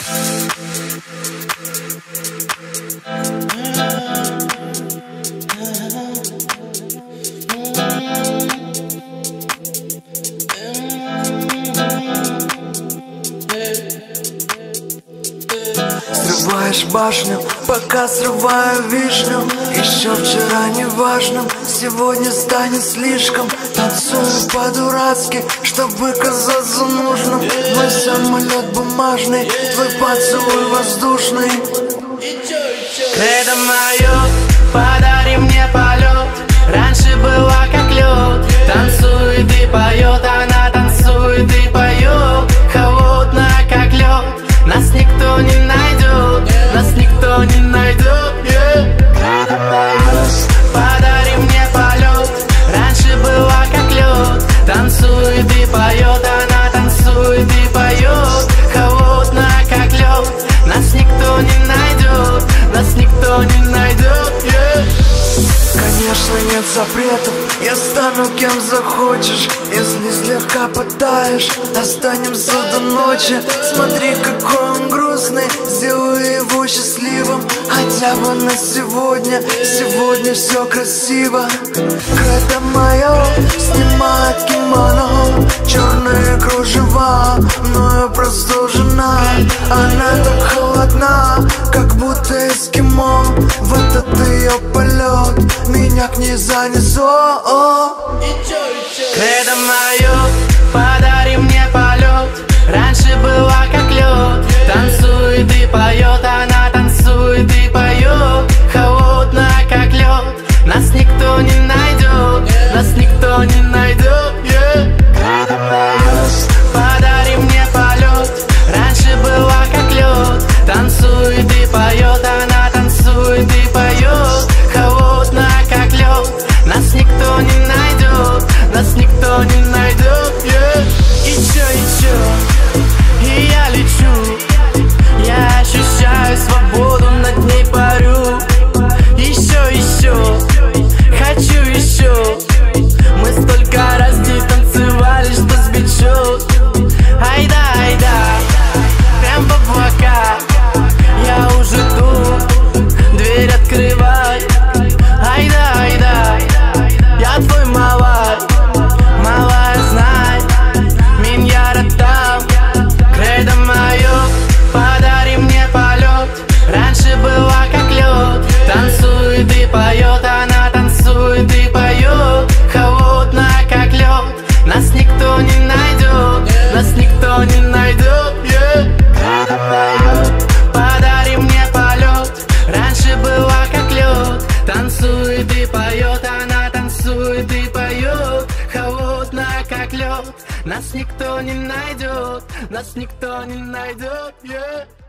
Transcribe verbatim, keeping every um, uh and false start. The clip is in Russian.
Срываешь башню, пока срываю вишню. Еще вчера неважным, сегодня станет слишком. Танцую по-дурацки, чтобы казаться нужным. Мой самолет бумажный, твой поцелуй воздушный. Кредо мое, подари мне полет. Раньше была как лед. Танцует и поет, она танцует и поет. Холодная как лед. Нас никто не найдет, нас никто не найдет, yeah. Кредо мое, подари мне полет. Раньше была как лед. Танцует и поет, она танцует и поет. Холодная как лед. Нас никто не найдет, нас никто не найдет, yeah. Конечно, нет запретов, я стану кем захочешь. Если слегка пытаешь, останемся до ночи. Смотри, какой он грустный, сделаю его счастливым. Хотя бы на сегодня, сегодня все красиво. Кредо мое снимает кимоно, черные кружева, но я просто жена. Она так холодна, как будто эскимо. В этот ее полет меня к ней занесло. Кредо мое, подари мне полет. Раньше была как лед. Танцует и поет, она танцует и поет. Холодная как лед. Нас никто не найдет, нас никто не найдет, yeah. Кредо мое, подари мне полет. Раньше была как лед. Танцует и поет, она танцует и поет. Холодная как лед. Нас никто не найдет, нас никто не найдет, yeah. И чё, и чё, и я лечу. Я ощущаю свободу, над ней парю. Еще, еще, хочу еще. Мы столько раз не танцевали, что сбечет. Айда, айда, прям в облака. Я уже тут, дверь открывай. Айда, айда, я твой малай. Малая, знай, меня там. Кредо мое, подари мне полет. Раньше была как лед. Танцует и поет, она танцует и поет. Холодная как лед. Нас никто не найдет, нас никто не найдет, yeah. Кредо мое, подари мне полет. Раньше была как лед. Танцует и поет, она танцует и поет. Холодная как лед. Нас никто не найдет, нас никто не найдет, yeah.